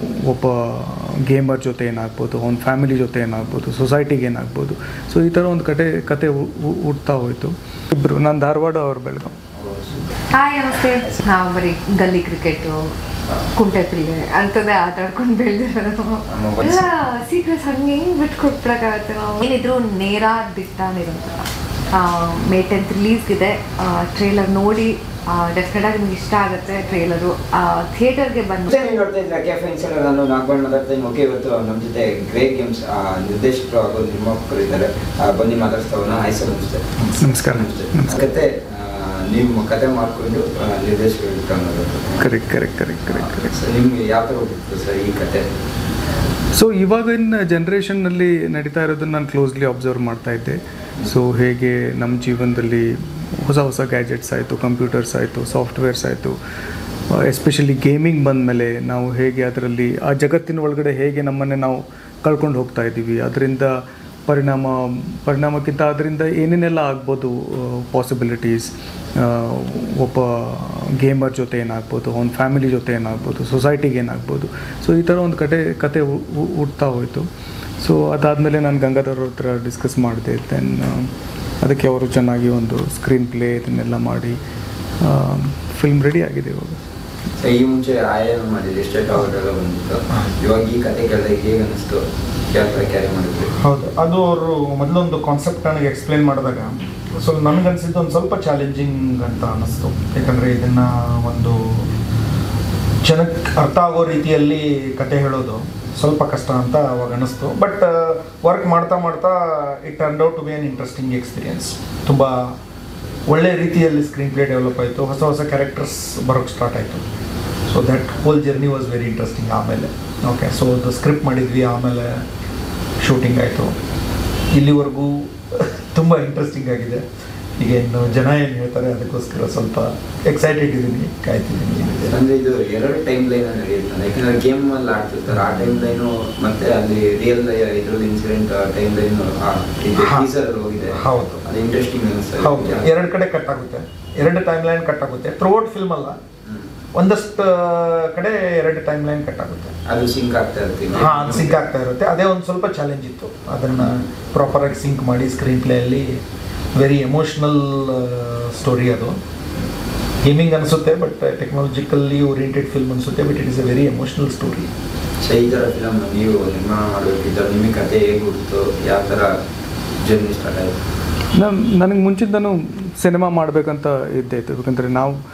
ಒಬ್ಬ ಗೇಮರ್ ಜೊತೆ ಏನಾಗ್ಬೋದು, ಅವ್ನ ಫ್ಯಾಮಿಲಿ ಜೊತೆ ಏನಾಗ್ಬೋದು, ಸೊಸೈಟಿಗೆ ಏನಾಗ್ಬೋದು. ಸೊ ಈ ಥರ ಒಂದು ಕತೆ ಹುಡ್ತಾ ಹೋಯಿತು. ಇಬ್ಬರು, ನಾನು ಧಾರವಾಡ, ಅವ್ರು ಬೆಳಗಾವಿ. ಹಾಯ್, ನಮಸ್ತೆ. ನಾವು ಬರೀ ಗಲ್ಲಿ ಕ್ರಿಕೆಟು, ಕುಂಟೆ ಪಿಲ್ಲೆ ಅಂಥದ್ದೇ ಆಟ ಆಡ್ಕೊಂಡು ಬೆಳೆದಿರೋದು. ಎಲ್ಲ ಸೀಕ್ರೆಟ್ಸ್ ಹಂಗೆ ಹೆಂಗೆ ಬಿಟ್ಕೊಟ್ಬಿಡಕ್ಕಾಗತ್ತೆ. ನಾವು ಏನಿದ್ರು ನೇರ ದಿಟ್ಟಾನಿರೋಂಥ ಮೇ 10th ರಿಲೀಸ್ಗಿದೆ. ಟ್ರೇಲರ್ ನೋಡಿ ಡೆಫಿನೆಟ್ ಆಗಿ ನಿಮ್ಗೆ ಇಷ್ಟ ಆಗುತ್ತೆ. ಟ್ರೇಲರು ಥಿಯೇಟರ್ಗೆ ಬಂದು ನೋಡ್ತಾ ಇದ್ರೆ ಕೆಫೆ ಇನ್ಸ್ಟೆಂಟ್ ನಾನು ನಾಗಬಣ್ಣ ಮಾತಾಡ್ತಾ ಇದ್ದೀನಿ. ಓಕೆ, ಇವತ್ತು ನಮ್ಮ ಜೊತೆ ಗ್ರೇ ಗೇಮ್ಸ್ ನಿರ್ದೇಶಕರು ಹಾಗೂ ನಿರ್ಮಾಪಕರು ಇದ್ದಾರೆ. ಬನ್ನಿ ಮಾತಾಡ್ತಾವನ್ನ. ಹಾಯ್ ಸರ್, ನಮಸ್ತೆ. ನಮಸ್ಕಾರ. ಕತೆ ನೀವು ಕತೆ ಮಾಡಿಕೊಂಡು ನಿರ್ದೇಶಕರು ಕರೆಕ್ಟ್. ನಿಮ್ಗೆ ಯಾವ ಥರ ಹೋಗಿತ್ತು ಸರ್ ಈ ಕತೆ? ಸೊ ಇವಾಗಿನ ಜನ್ರೇಷನ್ನಲ್ಲಿ ನಡೀತಾ ಇರೋದನ್ನು ನಾನು ಕ್ಲೋಸ್ಲಿ ಅಬ್ಸರ್ವ್ ಮಾಡ್ತಾ ಇದ್ದೆ. ಸೊ ಹೇಗೆ ನಮ್ಮ ಜೀವನದಲ್ಲಿ ಹೊಸ ಗ್ಯಾಜೆಟ್ಸ್ ಆಯಿತು, ಕಂಪ್ಯೂಟರ್ಸ್ ಆಯಿತು, ಸಾಫ್ಟ್ವೇರ್ಸ್ ಆಯಿತು, ಎಸ್ಪೆಷಲಿ ಗೇಮಿಂಗ್ ಬಂದಮೇಲೆ ನಾವು ಹೇಗೆ ಅದರಲ್ಲಿ ಆ ಜಗತ್ತಿನ ಒಳಗಡೆ ಹೇಗೆ ನಮ್ಮನ್ನೇ ನಾವು ಕಳ್ಕೊಂಡು ಹೋಗ್ತಾ ಇದ್ದೀವಿ. ಅದರಿಂದ ಪರಿಣಾಮಕ್ಕಿಂತ ಅದರಿಂದ ಏನೇನೆಲ್ಲ ಆಗ್ಬೋದು ಪಾಸಿಬಿಲಿಟೀಸ್, ಒಬ್ಬ ಗೇಮರ್ ಜೊತೆ ಏನಾಗ್ಬೋದು, ಅವ್ನ ಫ್ಯಾಮಿಲಿ ಜೊತೆ ಏನಾಗ್ಬೋದು, ಸೊಸೈಟಿಗೆ ಏನಾಗ್ಬೋದು. ಸೊ ಈ ಥರ ಒಂದು ಕತೆ ಹುಡ್ತಾ ಹೋಯಿತು. ಸೊ ಅದಾದಮೇಲೆ ನಾನು ಗಂಗಾಧರ್ ಅವ್ರ ಹತ್ರ ಡಿಸ್ಕಸ್ ಮಾಡಿದೆ. ದೆನ್ ಅದಕ್ಕೆ ಅವರು ಚೆನ್ನಾಗಿ ಒಂದು ಸ್ಕ್ರೀನ್ ಪ್ಲೇ ಇದನ್ನೆಲ್ಲ ಮಾಡಿ ಫಿಲ್ಮ್ ರೆಡಿ ಆಗಿದೆ ಇವಾಗ. ಈ ಮುಂಚೆ ಆಯಾಮ ಮಾಡಿದ್ರಿ, ಸ್ಟೇಟ್ ಅವಾರ್ಡ್ ಎಲ್ಲ ಬಂದಿತ್ತು. ಇವಾಗ ಈ ಕತೆ ಕೇಳಿದಾಗ ಹೇಗೆ ಅನ್ನಿಸ್ತು? ಯಾವ ಥರ ಕ್ಯಾರಿ ಮಾಡಿದ್ರಿ? ಹೌದು, ಅದು ಅವರು ಮೊದಲೊಂದು ಕಾನ್ಸೆಪ್ಟ್ ನನಗೆ ಎಕ್ಸ್ಪ್ಲೇನ್ ಮಾಡಿದಾಗ ನನಗನ್ಸಿದ್ದು ಒಂದು ಸ್ವಲ್ಪ ಚಾಲೆಂಜಿಂಗ್ ಅಂತ ಅನ್ನಿಸ್ತು. ಯಾಕಂದರೆ ಇದನ್ನು ಒಂದು ಜನಕ್ಕೆ ಅರ್ಥ ಆಗೋ ರೀತಿಯಲ್ಲಿ ಕತೆ ಹೇಳೋದು ಸ್ವಲ್ಪ ಕಷ್ಟ ಅಂತ ಅವಾಗ ಅನ್ನಿಸ್ತು. ಬಟ್ ವರ್ಕ್ ಮಾಡ್ತಾ it turn out to be an interesting experience. ತುಂಬ ಒಳ್ಳೆ ರೀತಿಯಲ್ಲಿ ಸ್ಕ್ರೀನ್ ಪ್ಲೇ ಡೆವಲಪ್ ಆಯಿತು, ಹೊಸ ಕ್ಯಾರೆಕ್ಟರ್ಸ್ ಬರೋಕ್ಕೆ ಸ್ಟಾರ್ಟ್ ಆಯಿತು. So that whole journey was very interesting. ಆಮೇಲೆ ಓಕೆ, ಸೊ ಅದು ಸ್ಕ್ರಿಪ್ಟ್ ಮಾಡಿದ್ವಿ, ಆಮೇಲೆ ಶೂಟಿಂಗ್ ಆಯಿತು. ಇಲ್ಲಿವರೆಗೂ ತುಂಬ ಇಂಟ್ರೆಸ್ಟಿಂಗ್ ಆಗಿದೆ. ಈಗ ಇನ್ನು ಜನ ಏನು ಹೇಳ್ತಾರೆ ಅದಕ್ಕೋಸ್ಕರ ಸ್ವಲ್ಪ ಎಕ್ಸೈಟೆಡ್ ಇದ್ದೀನಿ, ಕಾಯ್ತಿದ್ದೀನಿ. ಅಂದರೆ ಇದು 2 ಟೈಮ್ ಲೈನ್ ನಡೆಯುತ್ತೆ. ಯಾಕಂದರೆ ಗೇಮಲ್ಲಿ ಆಡ್ತಿರ್ತಾರೆ, ಆ ಟೈಮ್ ಲೈನು ಮತ್ತು ಅಲ್ಲಿ ರಿಯಲ್ ಇದ್ರಲ್ಲಿ ಇನ್ಸಿಡೆಂಟ್ ಟೈಮ್ ಲೈನು ಟೀಸರ್ ಹೋಗಿದೆ. ಹೌದು, ಅದು ಇಂಟ್ರೆಸ್ಟಿಂಗ್ ಅನಿಸ್ತದೆ. ಹೌದು, 2 ಕಡೆ ಕಟ್ ಆಗುತ್ತೆ, 2 ಟೈಮ್ ಲೈನ್ ಕಟ್ ಆಗುತ್ತೆ. ಥ್ರೂಔಟ್ ಫಿಲ್ಮ್ ಅಲ್ಲ, ಒಂದಷ್ಟು ಕಡೆ 2 ಟೈಮ್ ಲೈನ್ ಕಟ್ ಆಗುತ್ತೆ. ಅದು ಸಿಂಕ್ ಆಗ್ತಾ ಇರುತ್ತೆ. ಅದು ಸಿಂಕ್ ಆಗ್ತಾ ಇರುತ್ತೆ. ಅದೇ ಒಂದು ಸ್ವಲ್ಪ ಚಾಲೆಂಜ್ ಇತ್ತು, ಅದನ್ನು ಪ್ರಾಪರಾಗಿ ಸಿಂಕ್ ಮಾಡಿ ಸ್ಕ್ರೀನ್ ಪ್ಲೇಯಲ್ಲಿ. ವೆರಿ ಎಮೋಷ್ನಲ್ ಸ್ಟೋರಿ ಅದು. ಗೇಮಿಂಗ್ ಅನಿಸುತ್ತೆ, ಬಟ್ ಟೆಕ್ನಾಲಜಿಕಲ್ಲಿ ಓರಿಯೆಂಟೆಡ್ ಫಿಲ್ಮ್ ಅನಿಸುತ್ತೆ, but it is a very emotional story. So ಈ ಥರ ಫಿಲಮ್ ನೀವು ನಿರ್ಮಾಣ ಮಾಡಬೇಕಿದ್ದರೆ ನಿಮಗೆ ಕತೆ ಹೇಗೆ ಗೊತ್ತು? ಯಾವ ಥರ ಜರ್ನಿ ಸ್ಟಾರ್ಟ್ ಆಯಿತು? ನನಗೆ ಮುಂಚಿಂದನೂ ಸಿನಿಮಾ ಮಾಡಬೇಕಂತ ಇದ್ದೇ ಇತ್ತು. ಯಾಕಂದರೆ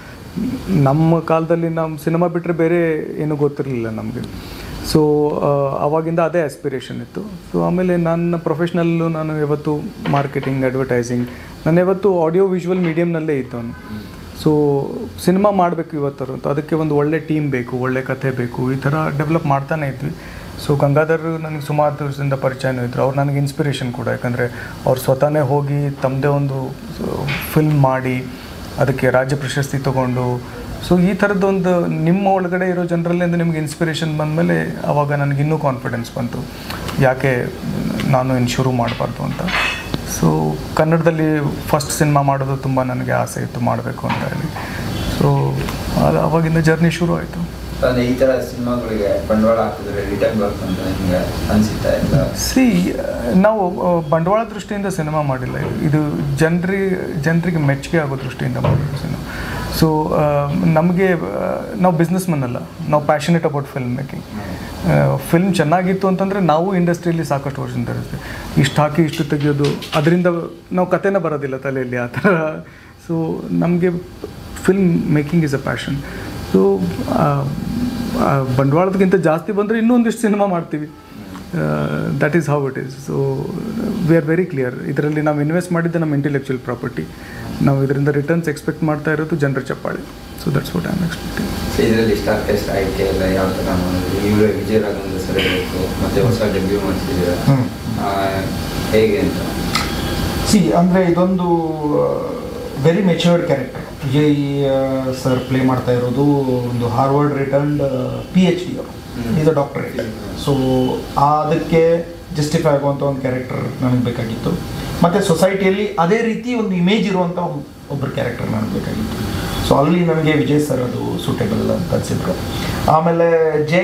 ನಮ್ಮ ಕಾಲದಲ್ಲಿ ನಾವು ಸಿನಿಮಾ ಬಿಟ್ಟರೆ ಬೇರೆ ಏನೂ ಗೊತ್ತಿರಲಿಲ್ಲ ನಮಗೆ. ಸೊ ಆವಾಗಿಂದ ಅದೇ ಆಸ್ಪಿರೇಷನ್ ಇತ್ತು. ಸೊ ಆಮೇಲೆ ನನ್ನ ಪ್ರೊಫೆಷ್ನಲ್ಲು ನಾನು ಯಾವತ್ತು ಮಾರ್ಕೆಟಿಂಗ್, ಅಡ್ವರ್ಟೈಸಿಂಗ್, ನಾನು ಯಾವತ್ತು ಆಡಿಯೋ ವಿಜುವಲ್ ಮೀಡಿಯಮ್ನಲ್ಲೇ ಇದ್ದವನು. ಸೊ ಸಿನಿಮಾ ಮಾಡಬೇಕು ಇವತ್ತರು ಅಂತ, ಅದಕ್ಕೆ ಒಂದು ಒಳ್ಳೆ ಟೀಮ್ ಬೇಕು, ಒಳ್ಳೆ ಕಥೆ ಬೇಕು, ಈ ಥರ ಡೆವಲಪ್ ಮಾಡ್ತಾನೆ ಇದ್ವಿ. ಸೊ ಗಂಗಾಧರ್ ನನಗೆ ಸುಮಾರು ದಿವಸದಿಂದ ಪರಿಚಯನೂ ಇದ್ದರು. ಅವ್ರು ನನಗೆ ಇನ್ಸ್ಪಿರೇಷನ್ ಕೂಡ. ಯಾಕಂದರೆ ಅವ್ರು ಸ್ವತಃನೇ ಹೋಗಿ ತಮ್ಮದೇ ಒಂದು ಫಿಲ್ಮ್ ಮಾಡಿ ಅದಕ್ಕೆ ರಾಜ್ಯ ಪ್ರಶಸ್ತಿ ತೊಗೊಂಡು, ಸೊ ಈ ಥರದ್ದೊಂದು ನಿಮ್ಮ ಒಳಗಡೆ ಇರೋ ಜನರಲ್ಲಿಂದ ನಿಮ್ಗೆ ಇನ್ಸ್ಪಿರೇಷನ್ ಬಂದಮೇಲೆ ಆವಾಗ ನನಗೆ ಇನ್ನೂ ಕಾನ್ಫಿಡೆನ್ಸ್ ಬಂತು, ಯಾಕೆ ನಾನು ಏನು ಶುರು ಮಾಡಬಾರ್ದು ಅಂತ. ಸೊ ಕನ್ನಡದಲ್ಲಿ ಫಸ್ಟ್ ಸಿನಿಮಾ ಮಾಡೋದು ತುಂಬ ನನಗೆ ಆಸೆ ಇತ್ತು, ಮಾಡಬೇಕು ಅಂತ ಹೇಳಿ. ಸೊ ಅದು ಆವಾಗಿಂದ ಜರ್ನಿ ಶುರು ಆಯಿತು. ಈ ಥರ ಸಿನಿಮಾಗಳಿಗೆ ಬಂಡವಾಳ ಹಾಕಿದ್ರೆ ರಿಟರ್ನ್ ಬರ್ತಂತ ನಿಮಗೆ ಅನಿಸುತ್ತಾ ಇಲ್ಲ? ನಾವು ಬಂಡವಾಳ ದೃಷ್ಟಿಯಿಂದ ಸಿನಿಮಾ ಮಾಡಿಲ್ಲ, ಇದು ಜನರಿಗೆ ಮೆಚ್ಚುಗೆ ಆಗೋ ದೃಷ್ಟಿಯಿಂದ ಮಾಡಿದ್ದು ಸಿನಿಮಾ. ಸೊ ನಮಗೆ ನಾವು ಬಿಸ್ನೆಸ್ಮನ್ ಅಲ್ಲ, ನಾವು passionate about film making. Film ಚೆನ್ನಾಗಿತ್ತು ಅಂತಂದರೆ ನಾವು ಇಂಡಸ್ಟ್ರಿಯಲ್ಲಿ ಸಾಕಷ್ಟು ವರ್ಷದಿಂದ ಇರುತ್ತೆ, ಇಷ್ಟು ಹಾಕಿ ಇಷ್ಟು ತೆಗೆಯೋದು, ಅದರಿಂದ ನಾವು ಕಥೆನೇ ಬರೋದಿಲ್ಲ ತಲೆಯಲ್ಲಿ ಆ ಥರ. ಸೊ ನಮಗೆ film making is a passion. So ಬಂಡವಾಳದಕ್ಕಿಂತ ಜಾಸ್ತಿ ಬಂದರೆ ಇನ್ನೊಂದಿಷ್ಟು ಸಿನಿಮಾ ಮಾಡ್ತೀವಿ. That is how it is. So we are very clear, ಇದರಲ್ಲಿ ನಾವು ಇನ್ವೆಸ್ಟ್ ಮಾಡಿದ್ದೆ ನಮ್ಮ ಇಂಟೆಲೆಕ್ಚುಯಲ್ ಪ್ರಾಪರ್ಟಿ. ನಾವು ಇದರಿಂದ ರಿಟರ್ನ್ಸ್ ಎಕ್ಸ್ಪೆಕ್ಟ್ ಮಾಡ್ತಾ ಇರೋದು ಜನರ ಚಪ್ಪಾಳೆ. So that's what I am expecting. ಇದರಲ್ಲಿ ಸ್ಟಾರ್ ಕಾಸ್ಟ್ ಆಯ್ಕೆ ಎಲ್ಲ ಯಾವ ಥರ ಮಾಡಿದ್ರಿ? ಇವರೇ ವಿಜಯ್ ರಾಘವೇಂದ್ರ ಸರ್ ಇರಬೇಕು, ಮತ್ತು ಹೊಸ ಡೆಬ್ಯೂ ಮಾಡಿಸಿದ್ದೀರಾ, ಹೇಗೆ ಅಂತ? ಅಂದರೆ ಇದೊಂದು very matured character. Vijay sir play ಮಾಡ್ತಾ ಇರೋದು ಒಂದು ಹಾರ್ವರ್ಡ್ ರಿಟರ್ನ್ಡ್ PhD ಅವರು, ಈಸ್ ಅ ಡಾಕ್ಟರೇಟ್. ಸೊ ಅದಕ್ಕೆ ಜಸ್ಟಿಫೈ ಆಗುವಂಥ ಒಂದು ಕ್ಯಾರೆಕ್ಟರ್ ನನಗೆ ಬೇಕಾಗಿತ್ತು. ಮತ್ತು ಸೊಸೈಟಿಯಲ್ಲಿ ಅದೇ ರೀತಿ ಒಂದು ಇಮೇಜ್ ಇರುವಂಥ ಒಬ್ಬರು ಕ್ಯಾರೆಕ್ಟರ್ ನನಗೆ ಬೇಕಾಗಿತ್ತು. ಸೊ ಅಲ್ಲಿ ನನಗೆ ವಿಜಯ್ ಸರ್ ಅದು ಸೂಟೇಬಲ್ ಅಂತ ಅನಿಸಿದ್ರು. ಆಮೇಲೆ ಜೈ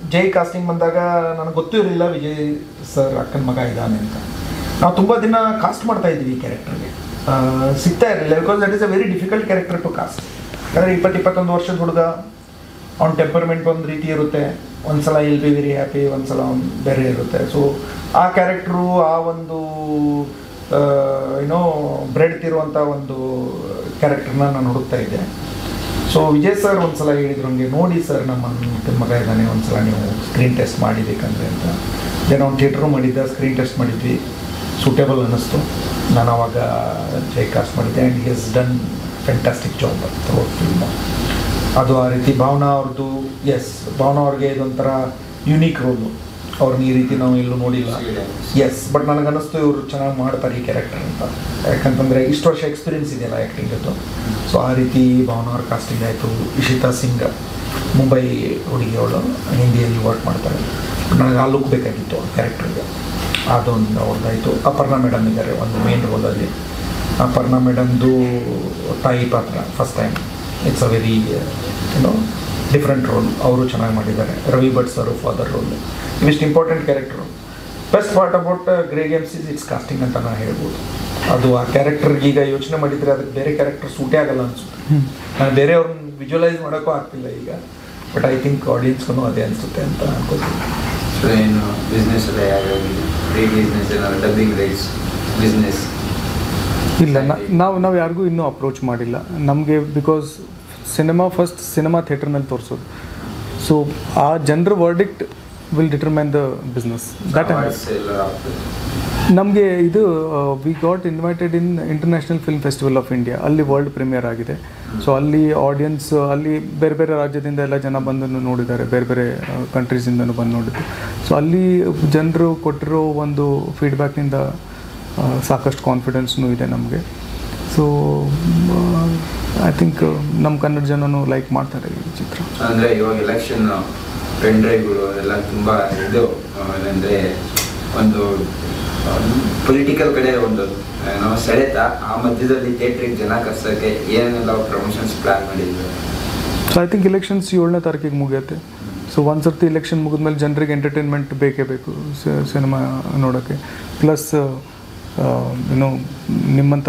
ಜೈ ಕಾಸ್ಟಿಂಗ್ ಬಂದಾಗ ನನಗೆ ಗೊತ್ತೂ ಇರಲಿಲ್ಲ ವಿಜಯ್ ಸರ್ ಅಕ್ಕನ ಮಗ ಇದ್ದಾನೆ ಅಂತ. ನಾವು ತುಂಬ ದಿನ ಕಾಸ್ಟ್ ಮಾಡ್ತಾ ಇದ್ವಿ ಈ ಕ್ಯಾರೆಕ್ಟರ್ಗೆ, ಸಿಗ್ತಾ ಇರಲಿಲ್ಲ. Because that is a very difficult character to cast. ಯಾಕಂದರೆ 20-21 ವರ್ಷದ ಹುಡುಗ, ಅವ್ನ ಟೆಂಪರ್ಮೆಂಟ್ ಒಂದು ರೀತಿ ಇರುತ್ತೆ, ಒಂದು ಸಲ ಇಲ್ ಬಿ ವೆರಿ ಹ್ಯಾಪಿ, ಒಂದು ಸಲ ಅವ್ನು ಬೇರೆ ಇರುತ್ತೆ. ಸೊ ಆ ಕ್ಯಾರೆಕ್ಟ್ರು ಆ ಒಂದು ಏನೋ ಬ್ರೆಡ್ ತಿರುವಂಥ ಒಂದು ಕ್ಯಾರೆಕ್ಟರ್ನ ನಾನು ಹುಡುಕ್ತಾ ಇದ್ದೆ. ಸೊ ವಿಜಯ್ ಸರ್ ಒಂದು ಸಲ ಹೇಳಿದ್ರು ಹಂಗೆ, ನೋಡಿ ಸರ್ ನಮ್ಮ ಮಗ ಇದ್ದಾನೆ, ಒಂದು ಸಲ ನೀವು ಸ್ಕ್ರೀನ್ ಟೆಸ್ಟ್ ಮಾಡಿಬೇಕಂದ್ರೆ ಅಂತ. ದೆನ್ ಅವ್ನು ಥಿಯೇಟ್ರು ಮಾಡಿದ್ದ, ಸ್ಕ್ರೀನ್ ಟೆಸ್ಟ್ ಮಾಡಿದ್ವಿ, ಸೂಟೇಬಲ್ ಅನ್ನಿಸ್ತು. ನಾನು ಅವಾಗ ಜೈ ಕಾಸ್ಟ್ ಮಾಡಿದ್ದೆ and he has done fantastic job throughout film. ಅದು ಆ ರೀತಿ ಭಾವನಾ ಅವ್ರದ್ದು, ಭಾವನಾ ಅವ್ರಿಗೆ ಇದೊಂಥರ ಯುನೀಕ್ ರೋಲು, ಅವ್ರನ್ನ ಈ ರೀತಿ ನಾವು ಎಲ್ಲೂ ನೋಡಿಲ್ಲ. ಬಟ್ ನನಗನ್ನಿಸ್ತು ಇವರು ಚೆನ್ನಾಗಿ ಮಾಡ್ತಾರೆ ಈ ಕ್ಯಾರೆಕ್ಟರ್ ಅಂತ, ಯಾಕಂತಂದರೆ ಇಷ್ಟು ವರ್ಷ ಎಕ್ಸ್ಪೀರಿಯನ್ಸ್ ಇದೆಯಲ್ಲ ಆ್ಯಕ್ಟಿಂಗದ್ದು. ಸೊ ಆ ರೀತಿ ಭಾವನಾ ಅವ್ರ ಕಾಸ್ಟಿಂಗ್ ಆಯಿತು. ಇಶಿತಾ ಸಿಂಗ್, ಮುಂಬೈ ಹುಡುಗಿ, ಅವಳು ಹಿಂದಿಯಲ್ಲಿ ವರ್ಕ್ ಮಾಡ್ತಾರೆ. ಬಟ್ ನನಗೆ ಆ ಲುಕ್ ಬೇಕಾಗಿತ್ತು ಆ ಕ್ಯಾರೆಕ್ಟರ್ಗೆ, ಅದೊಂದು ಅವ್ರದ್ದಾಯಿತು. ಅಪರ್ಣಾ ಮೇಡಮ್ ಇದ್ದಾರೆ ಒಂದು ಮೇನ್ ರೋಲಲ್ಲಿ. ಅಪರ್ಣಾ ಮೇಡಮ್ದು ತಾಯಿ ಪಾತ್ರ first time, it's a very different role, ಅವರು ಚೆನ್ನಾಗಿ ಮಾಡಿದ್ದಾರೆ. Ravi Bhat sir father role, ಇವಿಷ್ಟು important character. Best part about Gray Games is it's casting ಅಂತ ನಾನು ಹೇಳ್ಬೋದು. ಅದು ಆ ಕ್ಯಾರೆಕ್ಟರ್ಗೆ ಈಗ ಯೋಚನೆ ಮಾಡಿದರೆ ಅದಕ್ಕೆ ಬೇರೆ ಕ್ಯಾರೆಕ್ಟರ್ ಸೂಟೇ ಆಗಲ್ಲ ಅನಿಸುತ್ತೆ. ನಾನು ಬೇರೆಯವ್ರನ್ನ ವಿಜುವಲೈಸ್ ಮಾಡೋಕ್ಕೂ ಆಗ್ತಿಲ್ಲ ಈಗ, ಬಟ್ ಐ ಥಿಂಕ್ ಆಡಿಯನ್ಸ್ಗೂ ಅದೇ ಅನಿಸುತ್ತೆ ಅಂತ ಅನ್ಕೋತೀನಿ. ಸೊ ಏನು ಬಿಸ್ನೆಸ್ ಎಲ್ಲ ಯಾವ್ಯಾವ ಬಿಸ್ನೆಸ್ ಏನಾದ್ರು ಡಬ್ಬಿಂಗ್ ರೈಟ್ಸ್ ಬಿಸ್ನೆಸ್ ಇಲ್ಲ, ನಾವು ಯಾರಿಗೂ ಇನ್ನೂ ಅಪ್ರೋಚ್ ಮಾಡಿಲ್ಲ. ನಮಗೆ ಬಿಕಾಸ್ ಫಸ್ಟ್ ಸಿನಿಮಾ ಥಿಯೇಟರ್ನಲ್ಲಿ ತೋರಿಸೋದು. ಸೊ ಆ ಜನರ verdict will determine the business. That ನಮಗೆ ಇದು we got invited in international film festival of India, ಅಲ್ಲಿ ವರ್ಲ್ಡ್ ಪ್ರೀಮಿಯರ್ ಆಗಿದೆ. ಸೊ ಅಲ್ಲಿ ಆಡಿಯನ್ಸ್, ಅಲ್ಲಿ ಬೇರೆ ಬೇರೆ ರಾಜ್ಯದಿಂದ ಎಲ್ಲ ಜನ ಬಂದು ನೋಡಿದ್ದಾರೆ, ಬೇರೆ ಬೇರೆ ಕಂಟ್ರೀಸಿಂದನೂ ಬಂದು ನೋಡಿದ್ದು. ಸೊ ಅಲ್ಲಿ ಜನರು ಕೊಟ್ಟಿರೋ ಒಂದು ಫೀಡ್ಬ್ಯಾಕ್ನಿಂದ ಸಾಕಷ್ಟು ಕಾನ್ಫಿಡೆನ್ಸ್ನೂ ಇದೆ ನಮಗೆ. ಸೊ ಐ ಥಿಂಕ್ ನಮ್ಮ ಕನ್ನಡ ಜನನೂ ಲೈಕ್ ಮಾಡ್ತಾರೆ ಈ ಚಿತ್ರ. ಅಂದರೆ ಇವಾಗ ಎಲೆಕ್ಷನ್ ಪೆನ್ ಡ್ರೈವ್ಗಳು ಅದೆಲ್ಲ ತುಂಬ ಇದು ಏನಂದರೆ ಒಂದು ಪೊಲಿಟಿಕಲ್ ಕಡೆ ಒಂದು ನಾವು ಸೆಳೆತ, ಆ ಮಧ್ಯದಲ್ಲಿ ಥಿಯೇಟ್ರಿಗೆ ಜನ ಕರ್ಸೋಕ್ಕೆ ಏನೆಲ್ಲ ಪ್ರಮೋಷನ್ಸ್ ಪ್ಲ್ಯಾನ್ ಮಾಡಿದ್ದಾರೆ? ಸೊ ಐ ಥಿಂಕ್ ಎಲೆಕ್ಷನ್ಸ್ 7ನೇ ತಾರೀಕಿಗೆ ಮುಗಿಯುತ್ತೆ. ಸೊ ಒಂದು ಸರ್ತಿ ಎಲೆಕ್ಷನ್ ಮುಗಿದ್ಮೇಲೆ ಜನರಿಗೆ ಎಂಟರ್ಟೈನ್ಮೆಂಟ್ ಬೇಕೇ ಬೇಕು ಸಿನಿಮಾ ನೋಡೋಕ್ಕೆ. ಪ್ಲಸ್ ನಿಮ್ಮಂಥ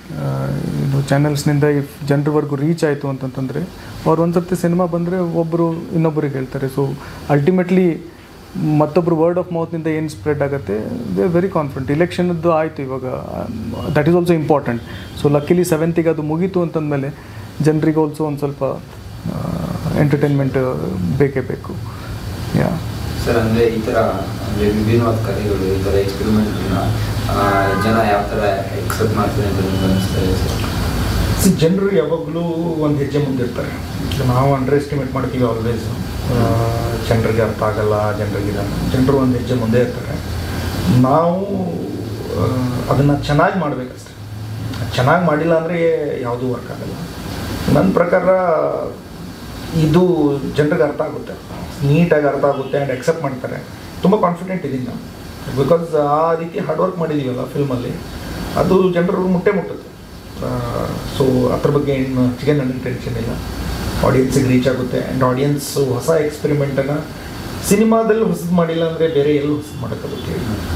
ಚಾನಲ್ಸ್ನಿಂದ ಇಫ್ ಜನರವರೆಗೂ ರೀಚ್ ಆಯಿತು ಅಂತಂತಂದರೆ ಅವ್ರು ಒಂದು ಸರ್ತಿ ಸಿನಿಮಾ ಬಂದರೆ ಒಬ್ಬರು ಇನ್ನೊಬ್ಬರಿಗೆ ಹೇಳ್ತಾರೆ. ಸೊ ಅಲ್ಟಿಮೇಟ್ಲಿ ಮತ್ತೊಬ್ಬರು ವರ್ಡ್ ಆಫ್ ಮೌತ್ನಿಂದ ಏನು ಸ್ಪ್ರೆಡ್ ಆಗುತ್ತೆ, ದೇ ಆರ್ ವೆರಿ ಕಾನ್ಫಿಡೆಂಟ್. ಇಲೆಕ್ಷನದ್ದು ಆಯಿತು ಇವಾಗ, that is also important. So luckily 7th ಅದು ಮುಗೀತು ಅಂತಂದಮೇಲೆ ಜನರಿಗೆ ಆಲ್ಸೋ ಒಂದು ಸ್ವಲ್ಪ ಎಂಟರ್ಟೈನ್ಮೆಂಟ್ ಬೇಕೇ ಬೇಕು. ಯಾ ಸರ್, ಅಂದರೆ ಈ ಥರ ಅಂದರೆ ವಿಭಿನ್ನವಾದ ಕಥೆಗಳು, ಈ ಥರ ಎಕ್ಸ್ಪೆರಿಮೆಂಟ್ನ ಜನ ಯಾವ ಥರ ಎಕ್ಸೆಪ್ಟ್ ಮಾಡ್ತಾರೆ ಅಂತ ನಿಮ್ಗೆ ಅನಿಸ್ತಾರೆ ಸರ್? ಜನರು ಯಾವಾಗಲೂ ಒಂದು ಹೆಜ್ಜೆ ಮುಂದಿರ್ತಾರೆ. ನಾವು ಅಂಡರ್ ಎಸ್ಟಿಮೇಟ್ ಮಾಡ್ತೀವಿ ಆಲ್ವೇಸ್, ಜನರಿಗೆ ಅರ್ಥ ಆಗಲ್ಲ, ಜನರು ಒಂದು ಹೆಜ್ಜೆ ಮುಂದೆ ಇರ್ತಾರೆ. ನಾವು ಅದನ್ನು ಚೆನ್ನಾಗಿ ಮಾಡಬೇಕಷ್ಟೆ. ಚೆನ್ನಾಗಿ ಮಾಡಿಲ್ಲ ಅಂದರೆ ಯಾವುದೂ ವರ್ಕ್ ಆಗಲ್ಲ. ನನ್ನ ಪ್ರಕಾರ ಇದು ಜನರಿಗೆ ಅರ್ಥ ಆಗುತ್ತೆ, ನೀಟಾಗಿ ಅರ್ಥ ಆಗುತ್ತೆ ಆ್ಯಂಡ್ ಅಕ್ಸೆಪ್ಟ್ ಮಾಡ್ತಾರೆ. ತುಂಬ ಕಾನ್ಫಿಡೆಂಟ್ ಇದ್ದೀನಿ ನಾನು, ಬಿಕಾಸ್ ಆ ರೀತಿ ಹಾರ್ಡ್ ವರ್ಕ್ ಮಾಡಿದ್ದೀವಲ್ಲ ಫಿಲ್ಮಲ್ಲಿ, ಅದು ಜನರು ಮುಟ್ಟುತ್ತೆ. ಸೊ ಅದ್ರ ಬಗ್ಗೆ ಏನು ಹೆಚ್ಚಿಗೆ ನನಗೆ ಟೆನ್ಷನ್ ಇಲ್ಲ. ಆಡಿಯನ್ಸಿಗೆ ರೀಚ್ ಆಗುತ್ತೆ ಆ್ಯಂಡ್ ಆಡಿಯನ್ಸು ಹೊಸ ಎಕ್ಸ್ಪೆರಿಮೆಂಟನ್ನು ಸಿನಿಮಾದಲ್ಲಿ ಹೊಸದು ಮಾಡಿಲ್ಲ ಅಂದರೆ ಬೇರೆ ಎಲ್ಲೂ ಹೊಸದು ಮಾಡೋಕ್ಕಾಗುತ್ತೆ.